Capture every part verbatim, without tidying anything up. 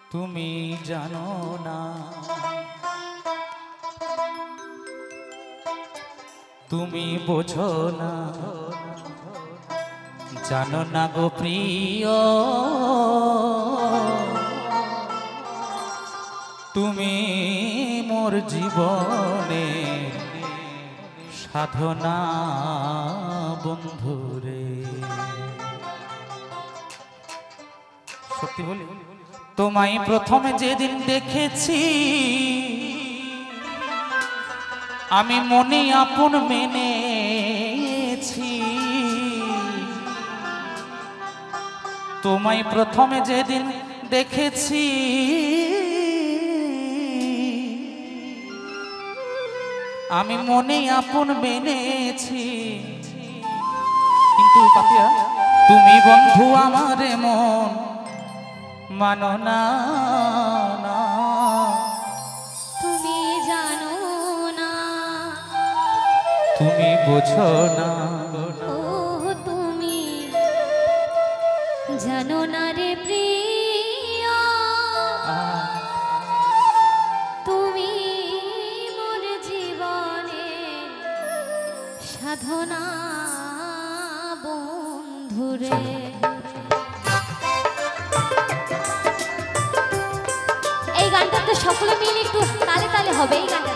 তুমি জানো না, তুমি বোঝো না, জানো না গো প্রিয়, তুমি মোর জীবনে সাধনা বন্ধুরে। সত্যি বলি, তোমায় প্রথমে যেদিন দেখেছি আমি মনে আপন মেনেছি। তোমায় প্রথমে যেদিন দেখেছি আমি মনে আপন মেনেছি, কিন্তু পাপিয়া তুমি বন্ধু আমার মন মানো না, তুমি জানো না, তুমি বোঝো না, ও তুমি জানো না রে প্রিয়, তুমি মোর জীবনে সাধনা বন্ধুরে। এই গানটা তো সকলে মিলে একটু তালে তালে হবে। এই গানটা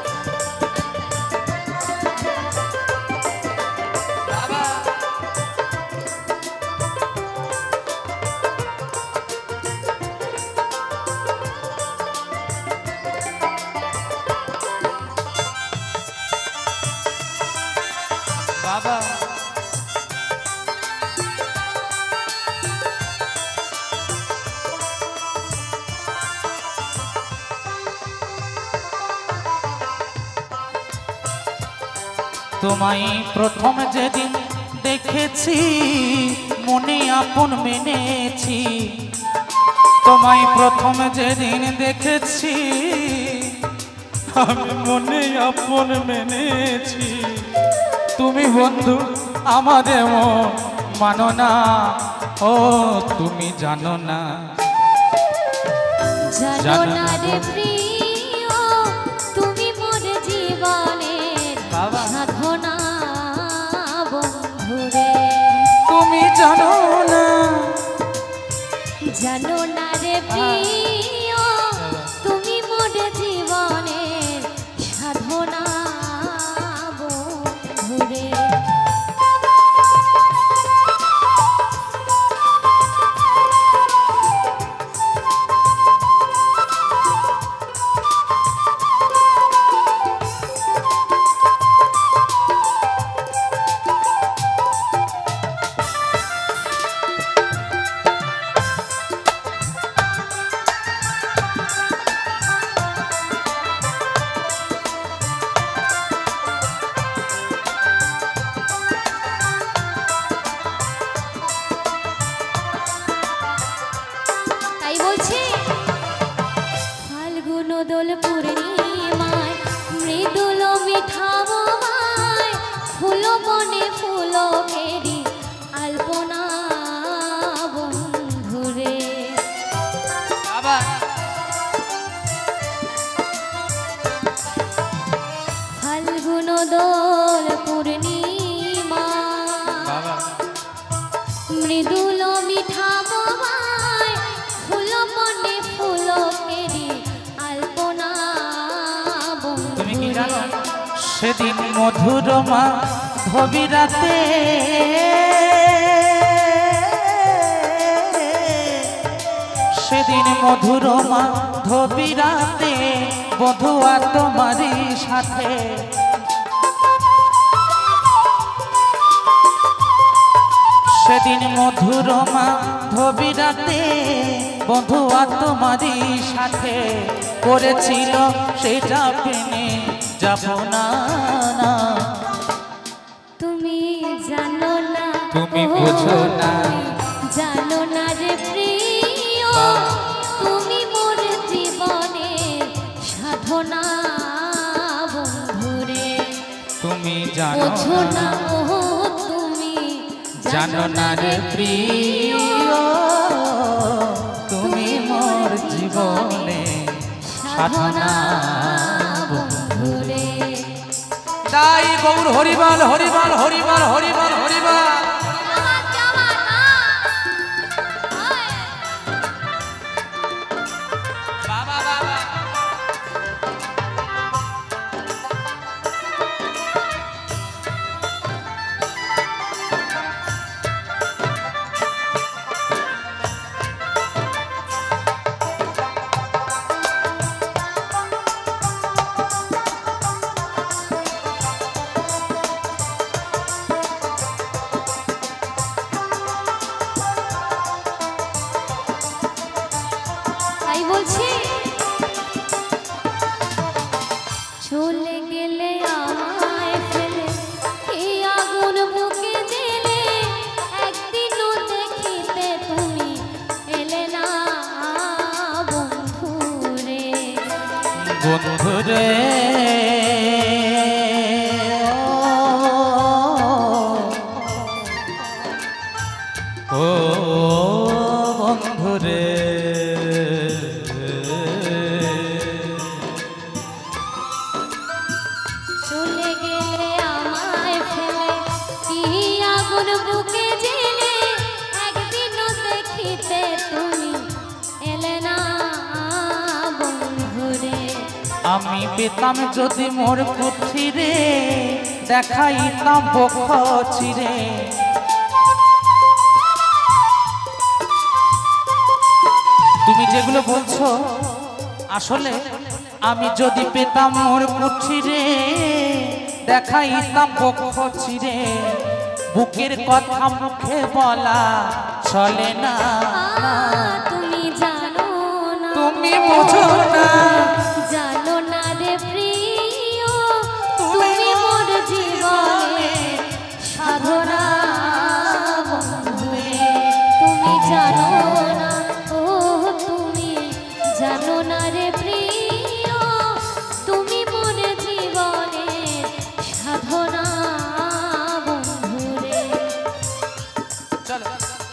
বাবা তোমায় প্রথম যেদিন দেখেছি মনে আপন মেনেছি। তোমায় প্রথম যেদিন দেখেছি আমি মনে আপন মেনেছি। তুমি বন্ধু আমাদের মন মানো না, ও তুমি জানো না, জানো না রে প্রিয়, তুমি মোর জীবনের সাধনা বন্ধুরে। তুমি জানো না, জানো না রে প্রিয়, তুমি মোর জীবনের সাধনা বন্ধুরে। দোল পূর্ণিমায় মৃদুল মিঠামায় ফুল বনে ফুল কেরি আলপনা বন্ধুরে। ফাল্গুন দোল পূর্ণিমা মৃদুল মিঠামায় ফুল বনে ফুল কেরি আলপনা বন্ধুরে। সেদিন মধুর মাধবী রাতে সেদিন মধুর মাধবী রাতে বধুয়া তোমারই সাথে সেদিন মধুর মাধবী রাতে বধুয়া তোমারই সাথে করেছিল সেটা পেনে যাব না, তুমি জানো না, তুমি বোঝো না, জানো না রে প্রিয়, তুমি মোর জীবনের সাধনা বন্ধুরে। তুমি জানো না, ও তুমি জানো না রে প্রিয়, তুমি মোর জীবনের জীবনে সাধনা বন্ধুরে। তাই গৌর হরিবাল হরিবাল হরিবাল হরিবাল হরিবাল। বাবা বাবা তাই বলছি চলে গেলে আমায় ফেলে কি আগুন বুকে জেলে একদিনও দেখিতে তুমি এলে না বন্ধুরে। বন্ধুরে ও বন্ধুরে চলে গেলে আমায় ফেলে কি আগুন বুকে জেলে একদিনও দেখিতে তুমি এলে না বন্ধুরে। আমি পেতাম যদি মোর পুথি রে দেখাইতাম বক্ষ চিরে। তুমি যেগুলো বলছো আসলে আমি যদি পেতাম মোর পুথি রে দেখাইতাম বক্ষ চিরে। বুকের কথা মুখে বলা চলে না, তুমি জানো না, তুমি বোঝো না, জানো না রে প্রিয় তুমি মোর জীবনে সাধনা বন্ধুরে। তুমি জানো না, ও তুমি জানো না রে প্রিয় তুমি মোর জীবনে সাধনা বন্ধুরে। চলো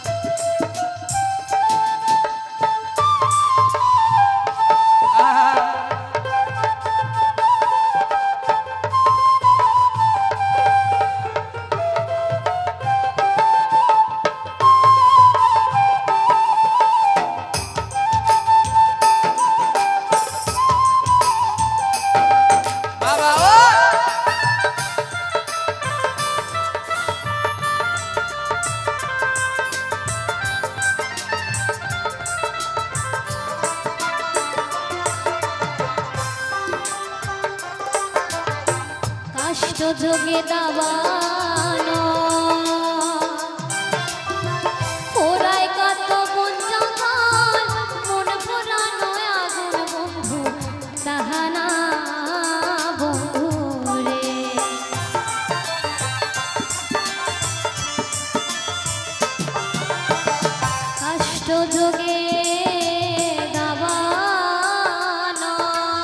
কাষ্ট যোগে দাবানো পোড়ায় কত বন জঙ্গল মন পোড়ানো আগুন বন্ধু তাহানা বন্ধুরে। কাষ্ট যোগে দাবানো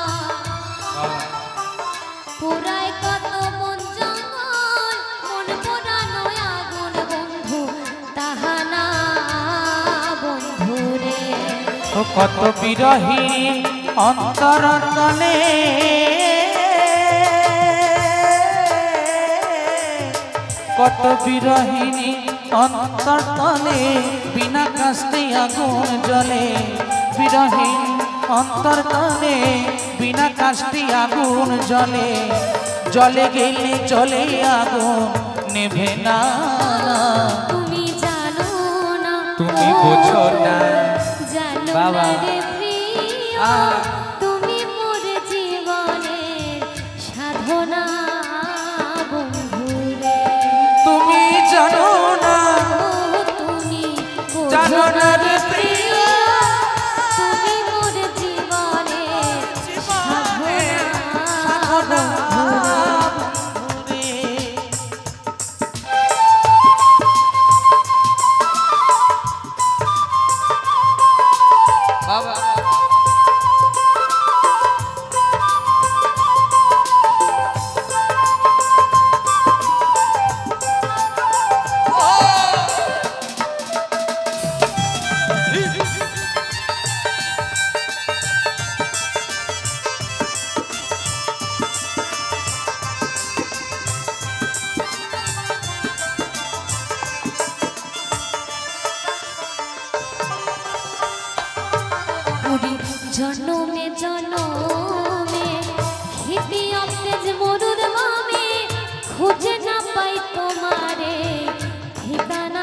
পোড়ায় কত বন জঙ্গল মন পোড়ানো আগুন বন্ধু তাহানা বন্ধুরে। ও কত বিরহী অন্তর তলে কত বিরহিনী অন্তর তলে বিনা কাস্তে আগুন জ্বলে। বিরহীন অন্তর তলে বিনা কাস্তে আগুন জ্বলে। জলে গেলে চলে আগুন নেভে না, তুমি জানো না, তুমি বোঝো না, জানো বাবা। না রে প্রিয় আহ। তুমি মোর জীবনে সাধনা বন্ধুরে। তুমি জানো না, ও তুমি জানো বোঝো না না রে রে প্রিয়, তুমি মোর জীবনে জীবনে সাধনা বন্ধুরে। বাবা ঘুরি জনমে জনমে খিতি অতেজ মরুর মামে খুঁজে না পাই তোমারে ঠিকানা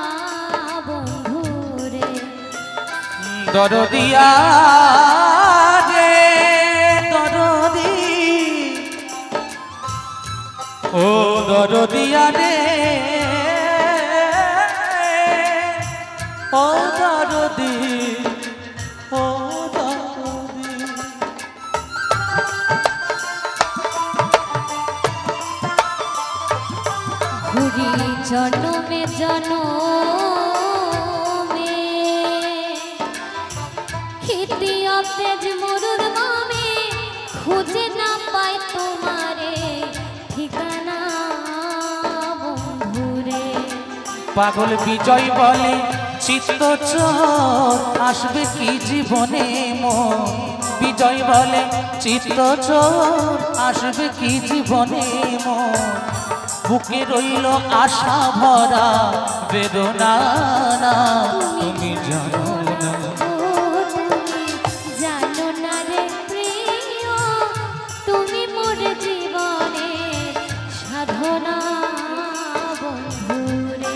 বন্ধুরে দরদিয়া রে দরদি ও দরদিয়া রে ও দরদি ও দরদি ঘুরি জনমে জনমে খিতি অতেজ মরুর মামে খুঁজে না পাই তোমারে ঠিকানা বন্ধুরে পাগল বিজয় বলে চিত্ত চোর আসবে কি জীবনে মন বিজয় বলে চিত্ত চোর আসবে কি জীবনে মন বুকে রইল আশা ভরা বেদনা না তুমি জানো না জানো না রে প্রিয় তুমি মোর জীবনে সাধনা বন্ধুরে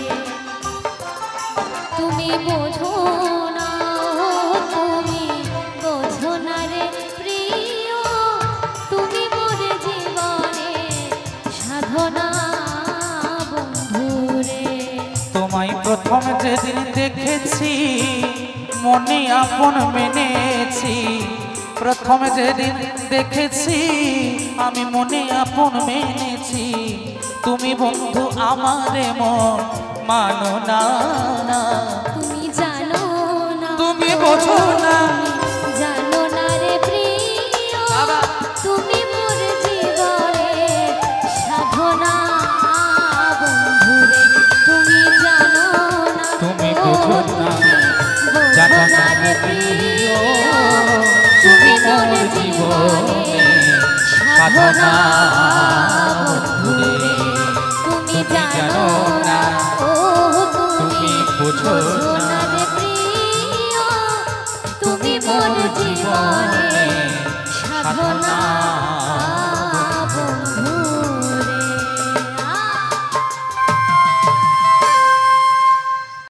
তুমি বোঝো না তুমি বোঝো না রে প্রিয় তুমি মোর জীবনে সাধনা বন্ধুরে তোমায় প্রথম যেদিন দেখেছি মনে আপন মেনেছি প্রথম যেদিন দেখেছি আমি মনে আপন মেনেছি তুমি বন্ধু আমারে মন মানো না না তুমি জানো না তুমি বোঝো না জানো না রে প্রিয় তুমি মোর জীবনে সাধনা বন্ধুরে তুমি জানো না তুমি বোঝো না জানো না রে প্রিয় তুমি মোর জীবনে সাধনা বন্ধুরে তুমি জানো না ও তুমি বোঝো না রে প্রিয় তুমি মোর জীবনে সাধনা